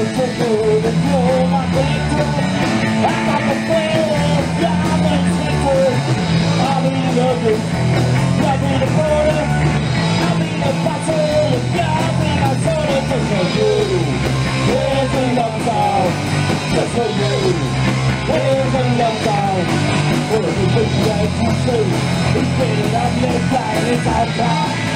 through the floor, my victim. I got the fear of God expected. I'll be the good, I'll be the border, I'll be the battle of God when I told it just for you. Here's a love song, just for you. Here's a love song, for the people that you see. It's better than the planet outside.